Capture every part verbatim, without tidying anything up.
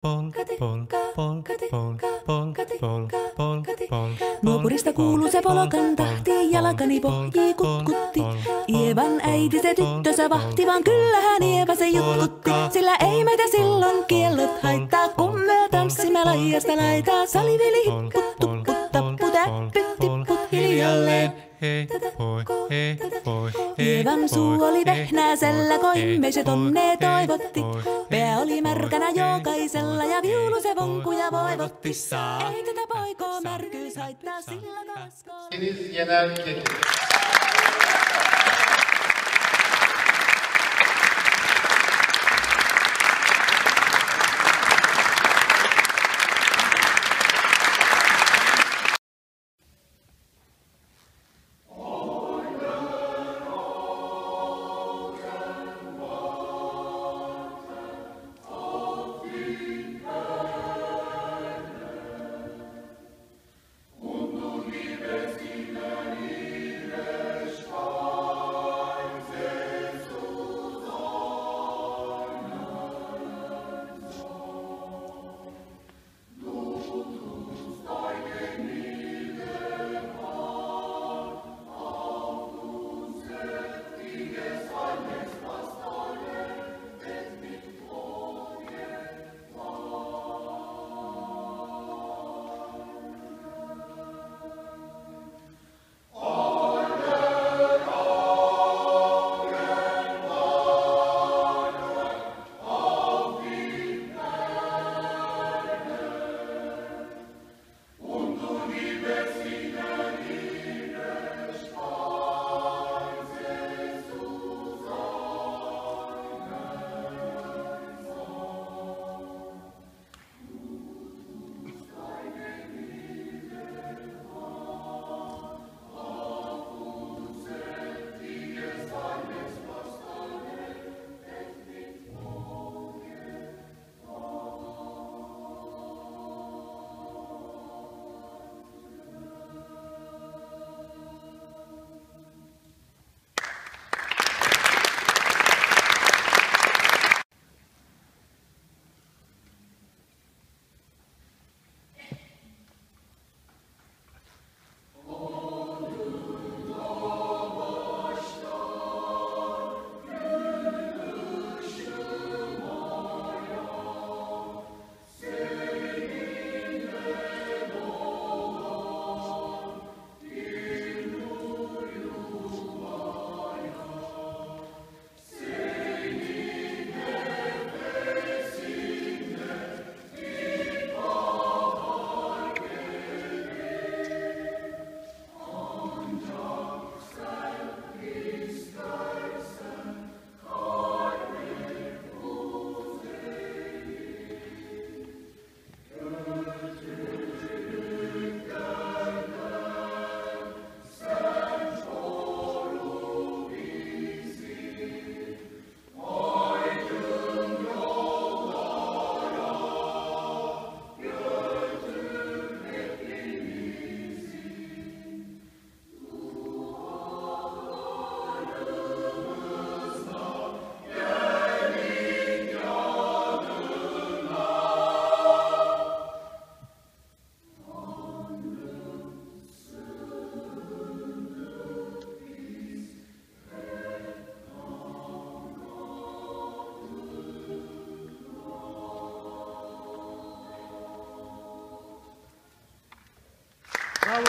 Nuopurista kuuluu se polokan tahti, jalkani pohjii kutkutti. Ievan äiti se tyttönsä vahti, vaan kyllähän Ieva se jutkutti. Sillä ei meitä silloin kiellot haittaa, kun me tanssimme laijasta laitaa. Saliveli hipput, tupput, tapput, äppyt, tipput hiljalleen. Hei, hoi, hei, hoi, Ievan suu oli vehnäisellä, koimme se tonne toivotti. Pää oli märkänä jokaisella ja viulu se vonkuja voivotti. Ei tätä poikoo märkyys haittaa, sillä kaskoo. Genel Kekik. Bravo.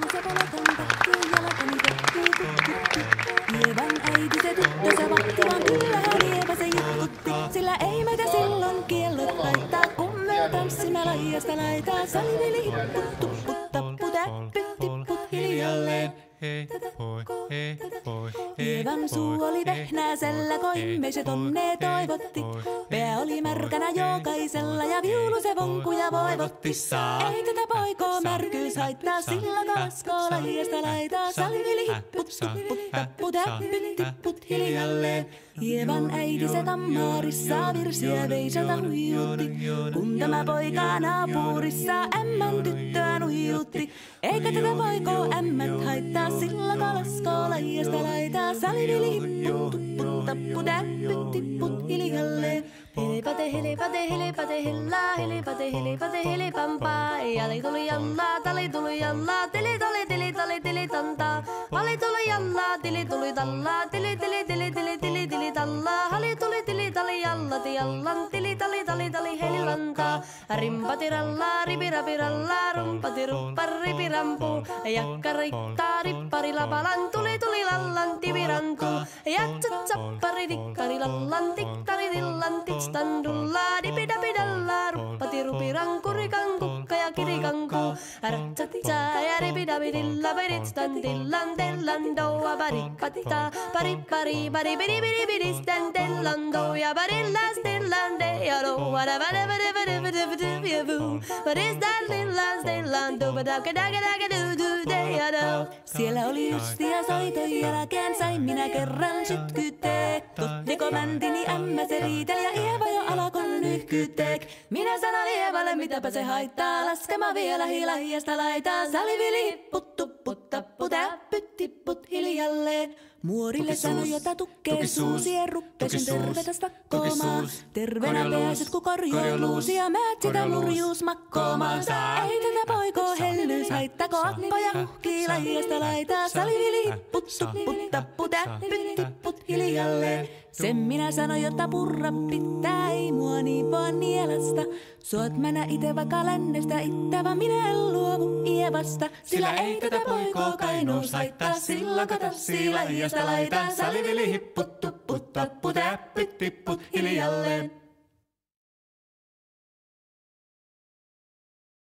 kuuluu se polokan tahti, jalkani pohjii kutkutti. Ievan äiti se tyttönsä vahti, vaan kyllähän Ieva se jutkutti. Sillä ei meitä silloin kiellot laittaa, kun me tanssimme laidasta laitaa. Salivili hipput, tupput, tapput, äppyt, tipput hiljalleen. Hei poi, hei poi, Ievan suu oli vehnäisellä, koimme se tonne toivotti. Pää oli märkänä jokaisella ja viulu se vonkuja voivotti. Ei tätä poikoo märkyys haittaa, sillä kalaskoo laidasta laitaa. Salivili hipput, tupput, tapput, äppyt, tipput hiljalleen. Ievan äiti se kammarissa virsiä veisalta huijutti. Kun tämä poika naapurissa ämmän tyttöä nuijutti. Eikä tätä poikoo ämmät haittaa, sillä kalaskoo laidasta laitaa. Salivili hipput, tupput, tapput, äppyt, tipput hiljalleen. Hilipate, hilipate, hilipate, hillaa, hilipate, hilipate, hilipampaa. Ali tuli jallaa, tali tuli jallaa, tili tuli, tili tuli, tili tantaa. Ali tuli jallaa, tili tuli tallaa, tili tili, tili tili, tili tili tallaa. Ali tuli, tili tali jallati jallan, tili tali, tali tali, helilantaa. Rimpati rallaa, ripirapi rallaa, rumpati ruppar, ripirampu. Jakka riittaa, rippari lapalan, tuli tuli lallan, tivirantu. Jatsat sappari, tikkari lallan, tikkari tillan, tiks. Standulla dipidapidalla, ruppati rupiranku, rikankukka ja kirikanku. Ratsatsa ja ripidapidilla, peditstan tellan doa, parippatita, parippari, paripidipidipidistan tellan doa, parillas tellan deado, vadavadavadavadavadavadavu, paristan tellan tellan doa, dakadakadakadu deado. Siellä oli justia soiton jälkeen, sain minä kerran sytkyteek. Tottiko mäntini ämmä se riiteli ja Ieva jo alakon nyhkyteek. Minä sanon Ievalle, mitäpä se haittaa, laskema vielä hilahiasta laitaa. Salivili hipput, tupput, tapput, äppyt, tipput hiljalleen. Muorille sanoi, jota tukkee suusien ruppesin tervetäs takkoomaan. Terveenä pääset, ku korjoo luusia, määt sitä murjuus makkoomaan. Ei tätä poikoo hellyys haittako, appoja huhkii lahiasta laitaa. Salivili hipput, tupput, tapput, äppyt, tipput hiljalleen. Sen minä sanoin, jotta purra pitää, ei mua niin vaan nielasta. Suot mänä ite vaikka lännestä ittä, vaan minä en luovu Ievasta. Sillä ei tätä poikoo kainous haittaa, silloin katassi lahiasta laitaa. Salivili hipput, tupput, tapput, äppyt, tipput hiljalleen.